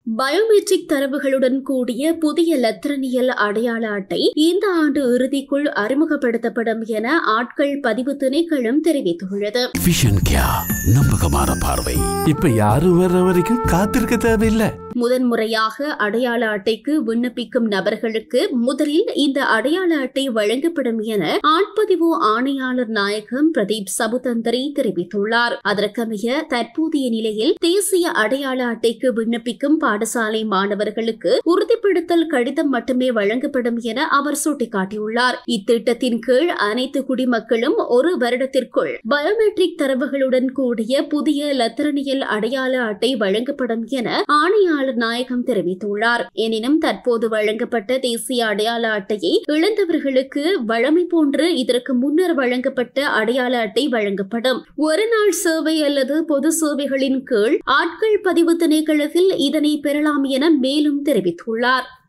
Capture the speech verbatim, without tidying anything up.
Biometric தரவுகளுடன் கூடிய புதிய லத்திரனியல் அடையாள அட்டை இந்த ஆண்டு இறுதிக்குள் அறிமுகப்படுத்தப்படும் என ஆட்கள் பதிவு திணைக்களம் தெரிவித்துள்ளது. நம்பகமான பார்வை. இப்ப யாரும் வர்ற வரைக்கும் காத்திருக்க தேவையில்லை. முதன்முறையாக அடையாள அட்டைக்கு விண்ணப்பிக்கும் நபர்களுக்கு முதலில் இந்த அடையாள அட்டை வழங்கப்படும் என ஆட்பதிவு ஆணையாளர் நாயகம் பிரதீப் சபுதந்தரி தெரிவித்துள்ளார். அதற்கமைய தற்போதைய நிலையில் தேசிய அடையாள அட்டைக்கு விண்ணப்பிக்கும் பாடசாலை மாணவர்களுக்கு உறுதிப்படுத்தல் கடிதம் மட்டுமே வழங்கப்படும் என அவர் சுட்டிக்காட்டியுள்ளார். இத்திட்டத்தின் கீழ் அனைத்து குடிமக்களும் ஒரு வருடத்திற்குள் பயோமெட்ரிக் தரவுகளுடன் கூடிய புதிய லத்திரனியல் அடையாள அட்டை வழங்கப்படும் என ஆணையாளர் நாயகம் தெரிவித்துள்ளார். எனினும் தற்போது வழங்கப்பட்ட தேசிய அடையாள அட்டையை இழந்தவர்களுக்கு வழமை போன்று இதற்கு முன்னர் வழங்கப்பட்ட அடையாள அட்டை வழங்கப்படும். ஒரு நாள் சேவை அல்லது பொது சேவைகளின் கீழ் ஆட்கள் பதிவு திணைக்களத்தில் இதனை பெறலாம் என மேலும் தெரிவித்துள்ளார்.